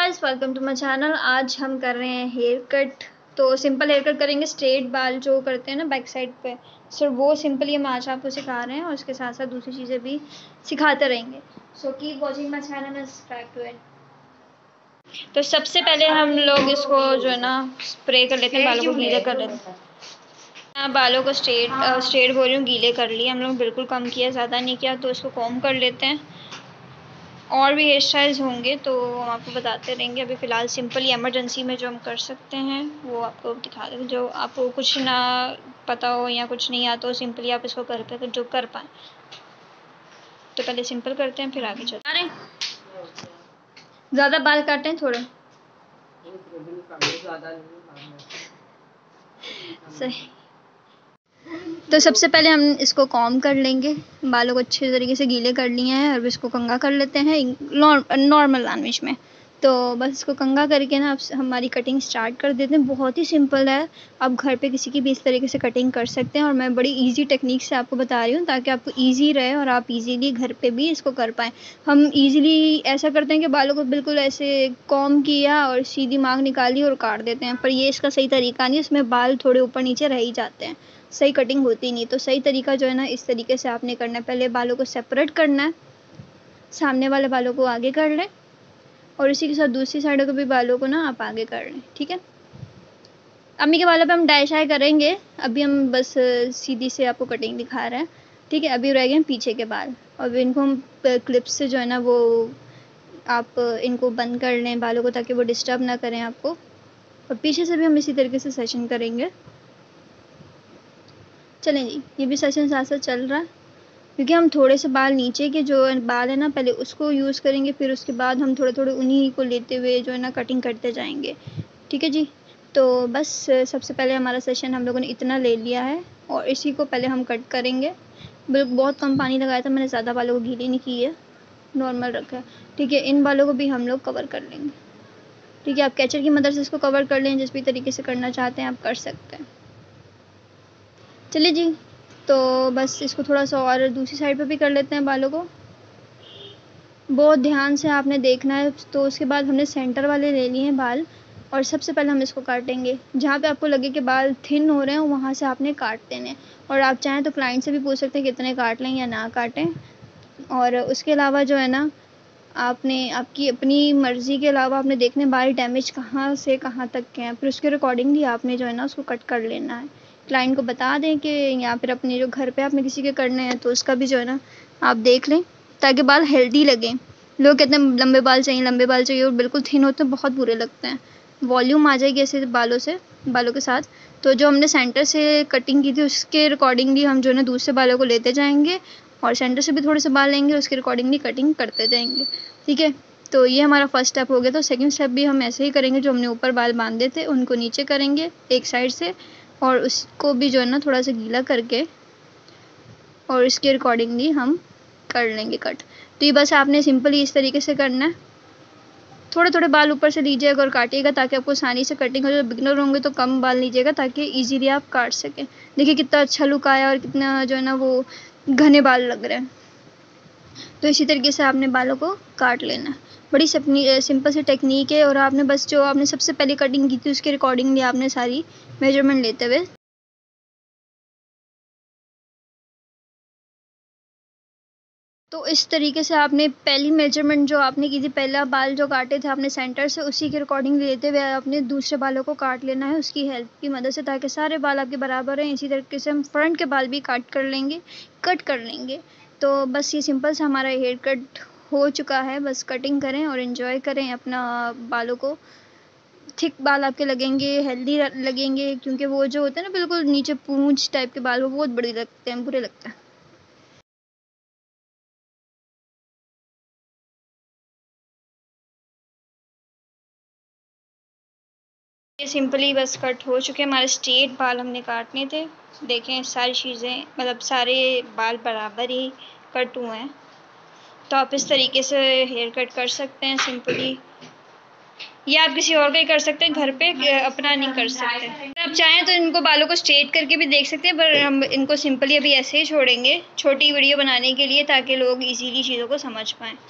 Guys, welcome to my channel. आज हम कर रहे हैं हेयर कट। तो सिंपल हेयर कट करेंगे, स्ट्रेट बाल जो करते हैं ना बैक साइड पे, सिर्फ वो सिंपली हम आज आपको सिखा रहे हैं और उसके साथ साथ दूसरी चीज़ें भी सिखाते रहेंगे। So keep watching my channel and subscribe to it. तो सबसे पहले हम लोग इसको जो है ना स्प्रे कर लेते हैं, बालों को गीले कर लेते हैं। बालों को स्ट्रेट बोल रही हूँ, गीले कर लिए हम लोग, बिल्कुल कम किया, ज़्यादा नहीं किया। तो इसको कॉम्ब कर लेते हैं। और भी हेयर स्टाइल्स होंगे तो हम आपको बताते रहेंगे। अभी फ़िलहाल सिंपल इमरजेंसी में जो हम कर सकते हैं वो आपको दिखा देंगे। जो आपको कुछ ना पता हो या कुछ नहीं आता हो, सिंपली आप इसको घर पे जो कर पाएँ। तो पहले सिंपल करते हैं, फिर आगे चलते हैं। ज़्यादा बाल काटे हैं थोड़े, सही। तो सबसे पहले हम इसको कॉम्ब कर लेंगे, बालों को अच्छे तरीके से गीले कर लिए हैं। और इसको कंघा कर लेते हैं नॉर्मल लैंग्वेज में। तो बस इसको कंघा करके ना अब हमारी कटिंग स्टार्ट कर देते हैं। बहुत ही सिंपल है, आप घर पे किसी की भी इस तरीके से कटिंग कर सकते हैं। और मैं बड़ी इजी टेक्निक से आपको बता रही हूँ ताकि आपको इजी रहे और आप इजीली घर पे भी इसको कर पाएँ। हम इजीली ऐसा करते हैं कि बालों को बिल्कुल ऐसे कॉम्ब किया और सीधी मांग निकाली और काट देते हैं, पर ये इसका सही तरीका नहीं। इसमें बाल थोड़े ऊपर नीचे रह ही जाते हैं, सही कटिंग होती नहीं। तो सही तरीका जो है ना, इस तरीके से आपने करना है। पहले बालों को सेपरेट करना है, सामने वाले बालों को आगे कर लें और इसी के साथ दूसरी साइड के भी बालों को ना आप आगे कर लें, ठीक है। अम्मी के बालों पे हम डाई शाई करेंगे, अभी हम बस सीधी से आपको कटिंग दिखा रहे हैं, ठीक है। अभी रह गए पीछे के बाल, और इनको हम क्लिप से जो है ना वो आप इनको बंद कर लें बालों को, ताकि वो डिस्टर्ब ना करें आपको। और पीछे से भी हम इसी तरीके से सेशन करेंगे। चलें जी, ये भी सेशन साथ साथ चल रहा है, क्योंकि हम थोड़े से बाल नीचे के जो बाल है ना पहले उसको यूज़ करेंगे, फिर उसके बाद हम थोड़े थोड़े उन्हीं को लेते हुए जो है ना कटिंग करते जाएंगे, ठीक है जी। तो बस सबसे पहले हमारा सेशन हम लोगों ने इतना ले लिया है और इसी को पहले हम कट करेंगे। बहुत कम पानी लगाया था मैंने, ज़्यादा बालों को गीली नहीं की है, नॉर्मल रखा है, ठीक है। इन बालों को भी हम लोग कवर कर लेंगे, ठीक है। आप कैचर की मदद से इसको कवर कर लें, जिस भी तरीके से करना चाहते हैं आप कर सकते हैं। चलिए जी, तो बस इसको थोड़ा सा और दूसरी साइड पे भी कर लेते हैं बालों को। बहुत ध्यान से आपने देखना है। तो उसके बाद हमने सेंटर वाले ले लिए हैं बाल, और सबसे पहले हम इसको काटेंगे। जहाँ पे आपको लगे कि बाल थिन हो रहे हैं वहाँ से आपने काट देने। और आप चाहें तो क्लाइंट से भी पूछ सकते हैं कितने काट लें या ना काटें। और उसके अलावा जो है ना, आपने आपकी अपनी मर्ज़ी के अलावा आपने देखने बाल डैमेज कहाँ से कहाँ तक के हैं, फिर उसके अकॉर्डिंगली आपने जो है ना उसको कट कर लेना है। क्लाइंट को बता दें कि या फिर अपने जो घर पे आपने किसी के करने हैं तो उसका भी जो है ना आप देख लें, ताकि बाल हेल्दी लगें। लोग कहते हैं लंबे बाल चाहिए और बिल्कुल थिन होते हैं, बहुत बुरे लगते हैं। वॉल्यूम आ जाएगी ऐसे बालों के साथ। तो जो हमने सेंटर से कटिंग की थी उसके अकॉर्डिंगली हम जो है ना दूसरे बालों को लेते जाएंगे, और सेंटर से भी थोड़े से बाल लेंगे, उसके अकॉर्डिंगली कटिंग करते जाएंगे, ठीक है। तो ये हमारा फर्स्ट स्टेप हो गया। तो सेकंड स्टेप भी हम ऐसे ही करेंगे, जो हमने ऊपर बाल बांधे थे उनको नीचे करेंगे एक साइड से, और उसको भी जो है ना थोड़ा सा गीला करके और इसके अकॉर्डिंगली हम कर लेंगे कट। तो ये बस आपने सिंपली इस तरीके से करना है। थोड़े थोड़े बाल ऊपर से लीजिएगा और काटिएगा ताकि आपको आसानी से कटिंग हो जाए। बिगिनर होंगे तो कम बाल लीजिएगा ताकि इजीली आप काट सकें। देखिए कितना अच्छा लुक आया और कितना जो है ना वो घने बाल लग रहे हैं। तो इसी तरीके से आपने बालों को काट लेना है। बड़ी सिंपल सी टेक्निक है, और आपने बस जो आपने सबसे पहले कटिंग की थी उसके अकॉर्डिंगली आपने सारी मेजरमेंट लेते हुए। तो इस तरीके से आपने पहली मेजरमेंट जो आपने की थी, पहला बाल जो काटे थे आपने सेंटर से, उसी के अकॉर्डिंग लेते हुए आपने दूसरे बालों को काट लेना है उसकी हेल्प की मदद से, ताकि सारे बाल आपके बराबर हैं। इसी तरीके से हम फ्रंट के बाल भी कट कर लेंगे। तो बस ये सिंपल सा हमारा हेयर कट हो चुका है। बस कटिंग करें और एंजॉय करें अपना बालों को। थिक बाल आपके लगेंगे, हेल्दी लगेंगे, क्योंकि वो जो होते हैं ना बिल्कुल नीचे पूंछ टाइप के बाल, वो बहुत बड़े लगते हैं, बुरे लगते हैं। ये सिंपली बस कट हो चुके हैं हमारे स्ट्रेट बाल, हमने काटने थे। देखें सारी चीज़ें, मतलब सारे बाल बराबर ही कट हुए हैं। तो आप इस तरीके से हेयर कट कर सकते हैं सिंपली, या आप किसी और का ही कर सकते हैं घर पे, अपना नहीं कर सकते। आप चाहें तो इनको बालों को स्ट्रेट करके भी देख सकते हैं, पर हम इनको सिंपली अभी ऐसे ही छोड़ेंगे छोटी वीडियो बनाने के लिए, ताकि लोग इजीली चीज़ों को समझ पाएँ।